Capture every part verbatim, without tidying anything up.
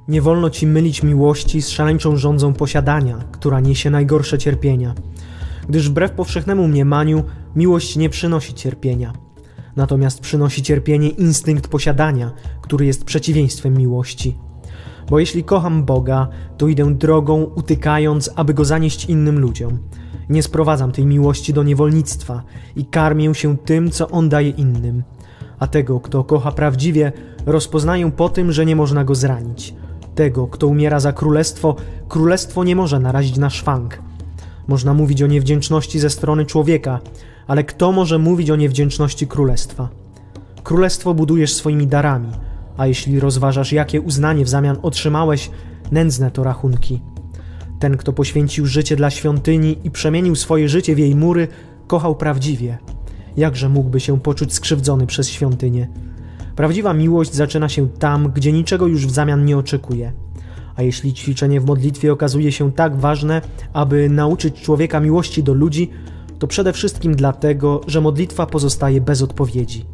Nie wolno ci mylić miłości z szaleńczą żądzą posiadania, która niesie najgorsze cierpienia. Gdyż wbrew powszechnemu mniemaniu miłość nie przynosi cierpienia. Natomiast przynosi cierpienie instynkt posiadania, który jest przeciwieństwem miłości. Bo jeśli kocham Boga, to idę drogą, utykając, aby Go zanieść innym ludziom. Nie sprowadzam tej miłości do niewolnictwa i karmię się tym, co On daje innym. A tego, kto kocha prawdziwie, rozpoznaję po tym, że nie można go zranić. Tego, kto umiera za królestwo, królestwo nie może narazić na szwank. Można mówić o niewdzięczności ze strony człowieka, ale kto może mówić o niewdzięczności królestwa? Królestwo budujesz swoimi darami, a jeśli rozważasz, jakie uznanie w zamian otrzymałeś, nędzne to rachunki. Ten, kto poświęcił życie dla świątyni i przemienił swoje życie w jej mury, kochał prawdziwie. Jakże mógłby się poczuć skrzywdzony przez świątynię? Prawdziwa miłość zaczyna się tam, gdzie niczego już w zamian nie oczekuje. A jeśli ćwiczenie w modlitwie okazuje się tak ważne, aby nauczyć człowieka miłości do ludzi, to przede wszystkim dlatego, że modlitwa pozostaje bez odpowiedzi.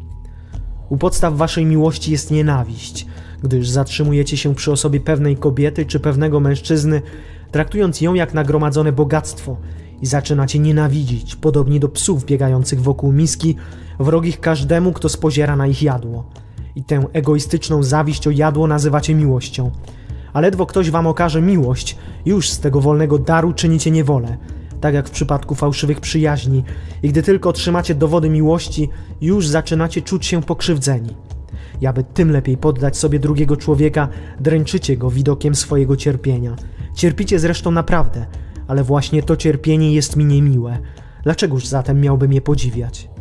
U podstaw waszej miłości jest nienawiść, gdyż zatrzymujecie się przy osobie pewnej kobiety czy pewnego mężczyzny, traktując ją jak nagromadzone bogactwo i zaczynacie nienawidzić, podobnie do psów biegających wokół miski, wrogich każdemu, kto spoziera na ich jadło. I tę egoistyczną zawiść o jadło nazywacie miłością. A ledwo ktoś wam okaże miłość, już z tego wolnego daru czynicie niewolę, tak jak w przypadku fałszywych przyjaźni, i gdy tylko otrzymacie dowody miłości, już zaczynacie czuć się pokrzywdzeni. I aby tym lepiej poddać sobie drugiego człowieka, dręczycie go widokiem swojego cierpienia. Cierpicie zresztą naprawdę, ale właśnie to cierpienie jest mi niemiłe. Dlaczegoż zatem miałbym je podziwiać?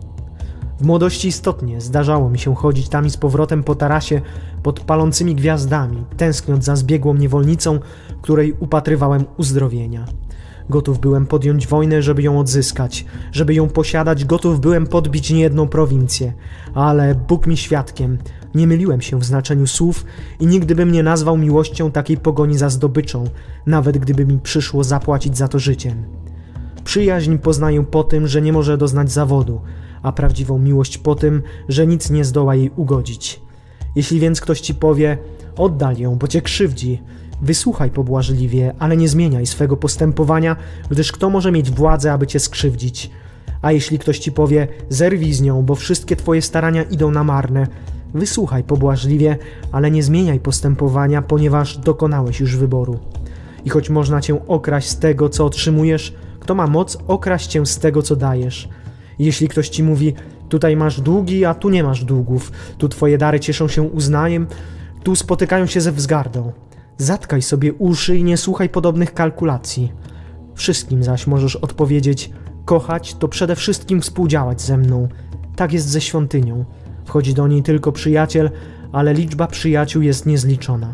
W młodości istotnie zdarzało mi się chodzić tam i z powrotem po tarasie pod palącymi gwiazdami, tęskniąc za zbiegłą niewolnicą, której upatrywałem uzdrowienia. Gotów byłem podjąć wojnę, żeby ją odzyskać, żeby ją posiadać, gotów byłem podbić niejedną prowincję. Ale Bóg mi świadkiem, nie myliłem się w znaczeniu słów i nigdy bym nie nazwał miłością takiej pogoni za zdobyczą, nawet gdyby mi przyszło zapłacić za to życiem. Przyjaźń poznaję po tym, że nie może doznać zawodu, a prawdziwą miłość po tym, że nic nie zdoła jej ugodzić. Jeśli więc ktoś ci powie, oddal ją, bo cię krzywdzi, wysłuchaj pobłażliwie, ale nie zmieniaj swego postępowania, gdyż kto może mieć władzę, aby cię skrzywdzić? A jeśli ktoś ci powie, zerwij z nią, bo wszystkie twoje starania idą na marne, wysłuchaj pobłażliwie, ale nie zmieniaj postępowania, ponieważ dokonałeś już wyboru. I choć można cię okraść z tego, co otrzymujesz, kto ma moc okraść cię z tego, co dajesz? Jeśli ktoś ci mówi, tutaj masz długi, a tu nie masz długów, tu twoje dary cieszą się uznaniem, tu spotykają się ze wzgardą. Zatkaj sobie uszy i nie słuchaj podobnych kalkulacji. Wszystkim zaś możesz odpowiedzieć, kochać to przede wszystkim współdziałać ze mną. Tak jest ze świątynią. Wchodzi do niej tylko przyjaciel, ale liczba przyjaciół jest niezliczona.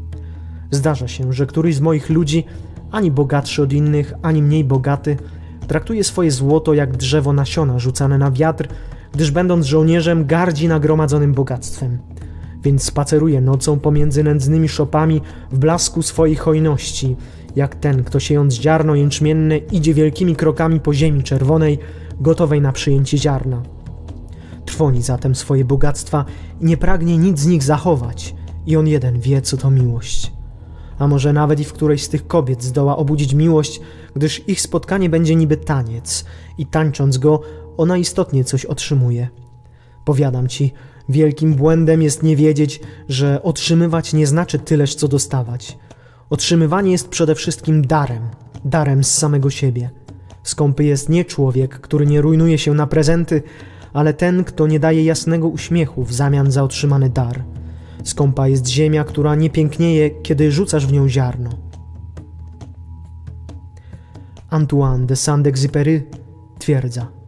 Zdarza się, że któryś z moich ludzi, ani bogatszy od innych, ani mniej bogaty, traktuje swoje złoto jak drzewo nasiona rzucane na wiatr, gdyż będąc żołnierzem gardzi nagromadzonym bogactwem. Więc spaceruje nocą pomiędzy nędznymi szopami w blasku swojej hojności, jak ten, kto siejąc ziarno jęczmienne idzie wielkimi krokami po ziemi czerwonej, gotowej na przyjęcie ziarna. Trwoni zatem swoje bogactwa i nie pragnie nic z nich zachować i on jeden wie, co to miłość. A może nawet i w którejś z tych kobiet zdoła obudzić miłość, gdyż ich spotkanie będzie niby taniec i tańcząc go, ona istotnie coś otrzymuje. Powiadam ci, wielkim błędem jest nie wiedzieć, że otrzymywać nie znaczy tyleż, co dostawać. Otrzymywanie jest przede wszystkim darem, darem z samego siebie. Skąpy jest nie człowiek, który nie rujnuje się na prezenty, ale ten, kto nie daje jasnego uśmiechu w zamian za otrzymany dar. Skąpa jest ziemia, która nie pięknieje, kiedy rzucasz w nią ziarno. Antoine de Saint-Exupéry twierdza.